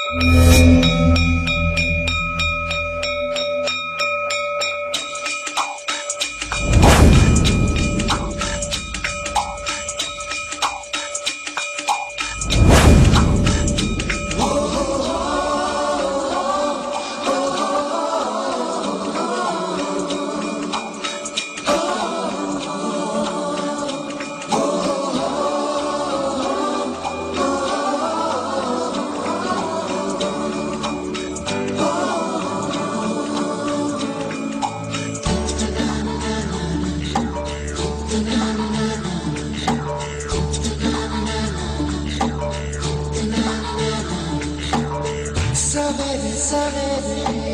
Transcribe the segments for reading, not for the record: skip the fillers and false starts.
सवेरे सवेरे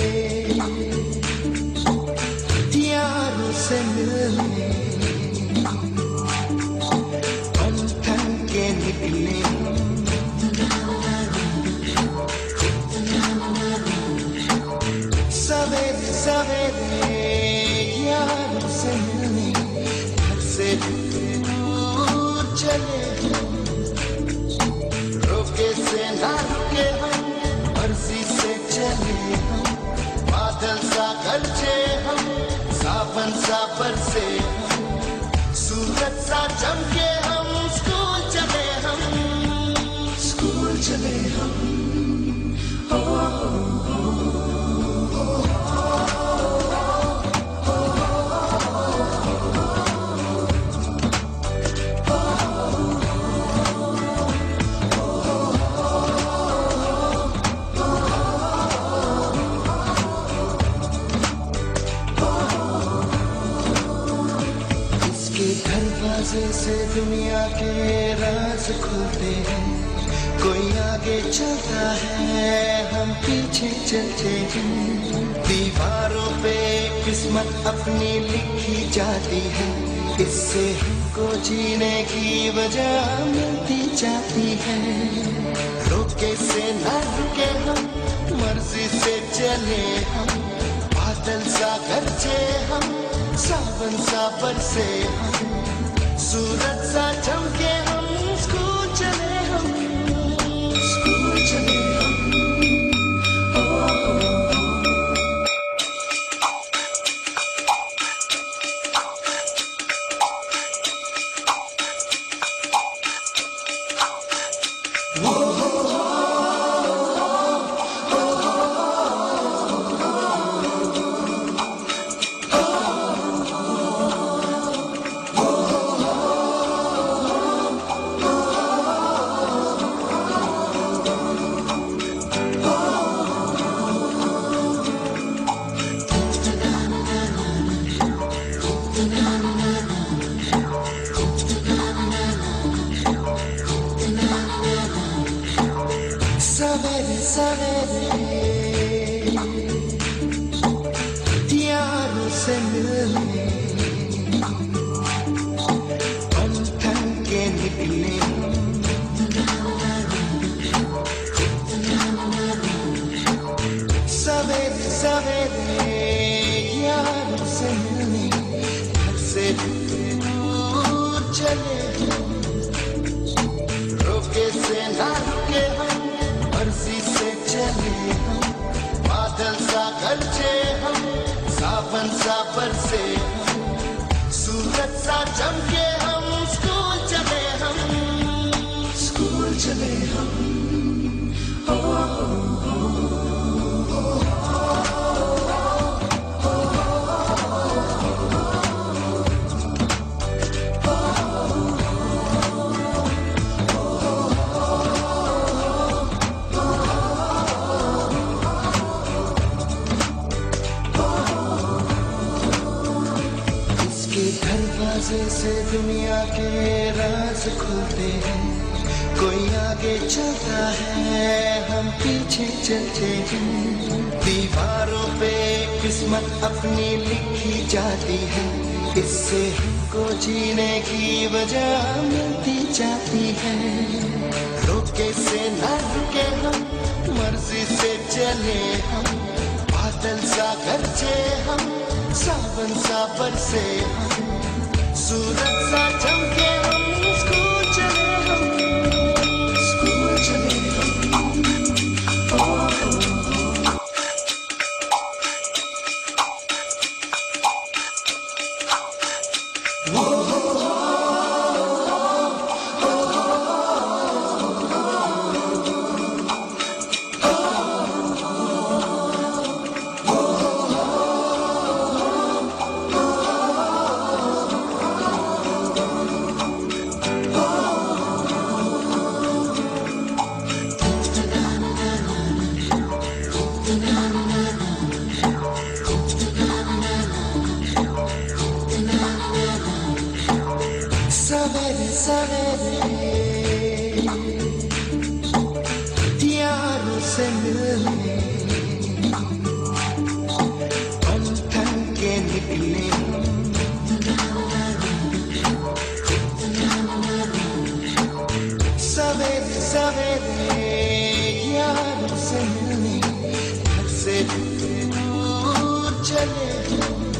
यारों से मिलने हम थक के निकले, सवेरे सवेरे यारों से मिलने घर से दूर चले, रोके से ना रुके हम, मर्जी से चले हम, बादल सा गरजे हम, सावन सा बरसे हम, सूरज सा चमके हम, स्कूल चले हम, स्कूल चले हम। दरवाजे से दुनिया के राज खुलते हैं, कोई आगे चलता है हम पीछे चलते हैं, दीवारों पे किस्मत अपनी लिखी जाती है, इससे हमको जीने की वजह मिलती जाती है, रोके से ना रुके हम, मर्जी से चले हम, बादल सा गरजे हम, सावन सा बरसे हम, सूरज सा चमके हम, स्कूल चले हम, स्कूल चले हम। सवेरे सवेरे यारों से मिलने हम थक के निकले, सवेरे सवेरे यारों से मिलने घर से दूर चले, रोके से ना रुके हम, मर्जी से चले हम, बादल सा गरजे हम, सावन सा बरसे हम, सूरज सा चमके हम, स्कूल चले हम, स्कूल चले हम। दरवाजे से दुनिया के राज खुलते हैं, कोई आगे चलता है हम पीछे चलते हैं, दीवारों पे किस्मत अपनी लिखी जाती है, इससे हमको जीने की वजह मिलती जाती है, रोके से ना रुके हम, मर्जी से चले हम, बादल सा गरजे हम, सावन सा बरसे हम, सूरज सा चमके हम, स्कूल चले हम, स्कूल चले हम। सवेरे यारों से मिलने घर से दूर चले हम।